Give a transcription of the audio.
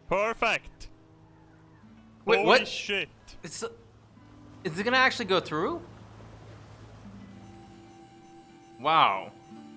Perfect. Wait, Holy what? shit. Is it gonna actually go through? Wow.